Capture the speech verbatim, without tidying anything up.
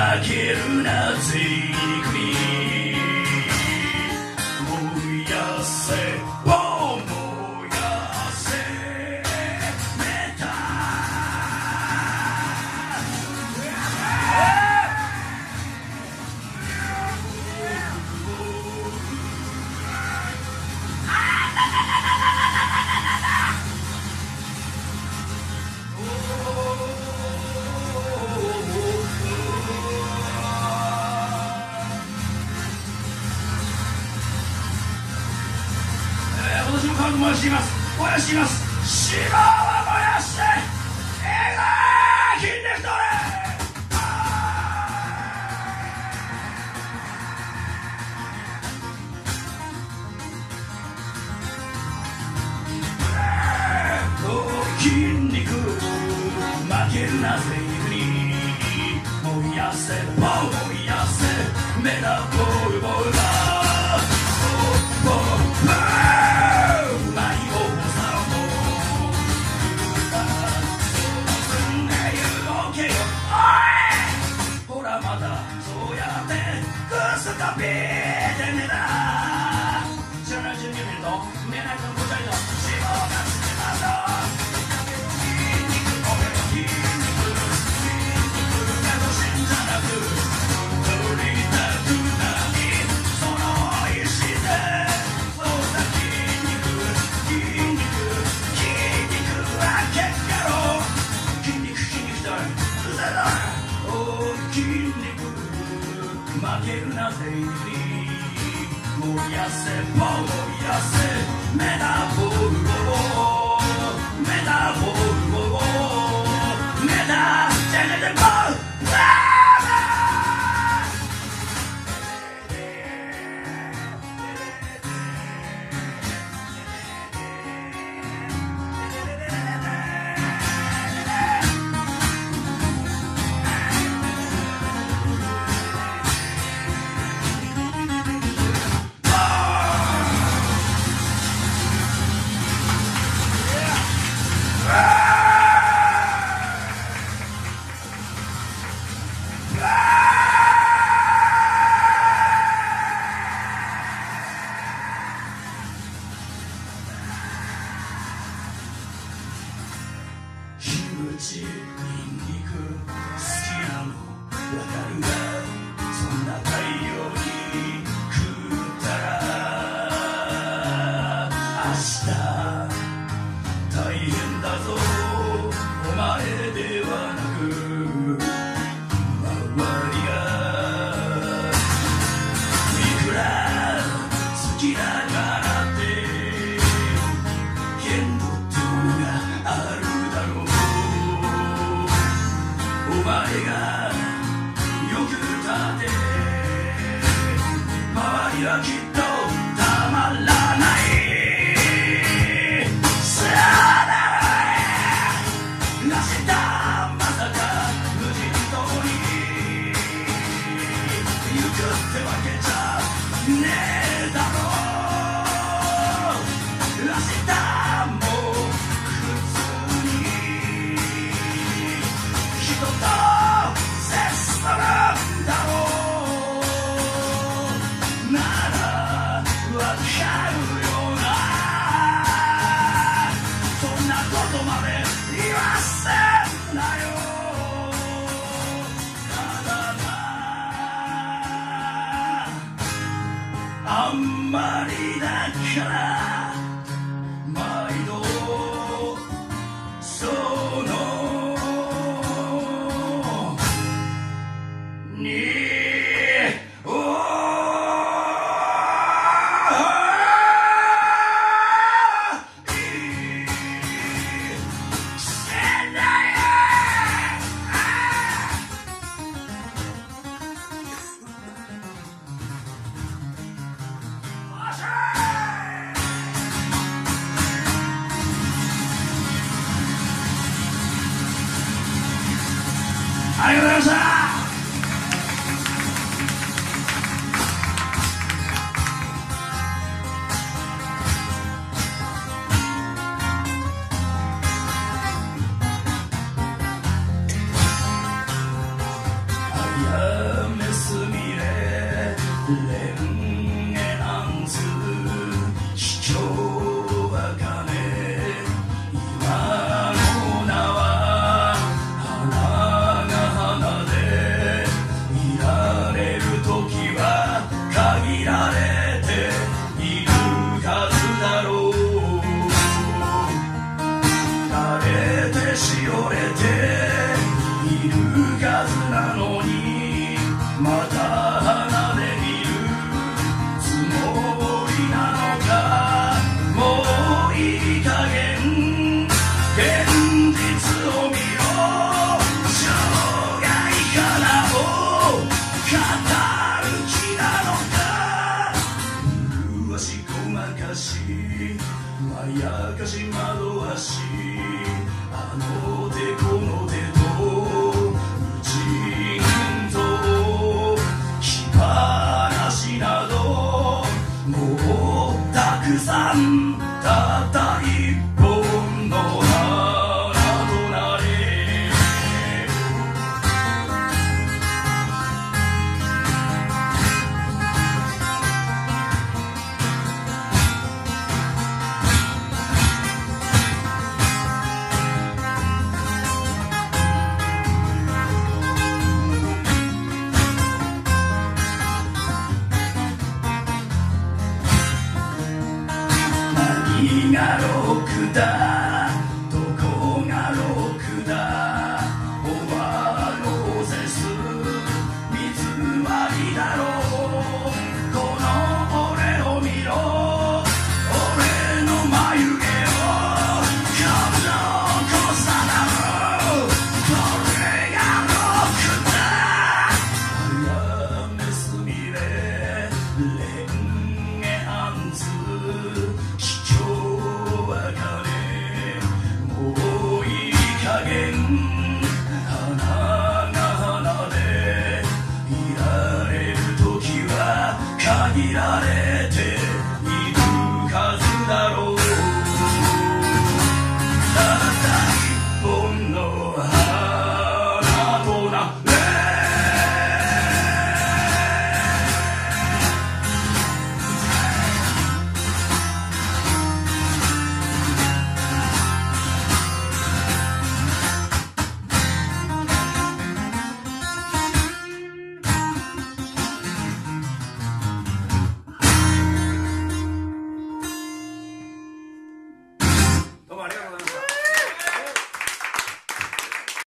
負けるなぜ肉に燃やせを燃やせメタ私も家族燃やしています燃やしています脂肪は燃やしてえが筋肉トレ筋肉負けるなぜ肉に燃やせボー燃やせメダボールボールだボーボーボーマイオーサロン住んで動けよおいほらまたそうやってグスカピーで寝た知らない順に見ると寝ないと答えと脂肪がつきましょう負けるなぜに燃やせ燃やせメタボールをメタボールをメタジェネテボールニンニク好きなのわかるがそんな大量に食ったら明日大変だぞお前ではなく周りがいくら好きだからって限度ってものがあるだろうお前がよくたって周りはきっとたまらないさあだ明日まさか無人島に行くってわけじゃねえだろう明日も普通に人と接するんだろうならわかるよなそんなことまで言わせんなよただなあんまりだから毎度そのにありがとうございました。I る数なのにまた鼻で見るつもりなのか。もういい加減現実を見ろ。生涯からを語る気なのか。麗しごまかしまやかし惑わしあの手この手と無尽蔵気晴らしなどもうたくさん。たった一本の花となれ。何がロックだどこがロックだ。オーバーローゼス水割りだろう。この俺を見ろ。俺の眉毛をこの子さだろう。これがロックだ。あやめすみれレンゲアンズもういい加減花が花でいられる時は限ら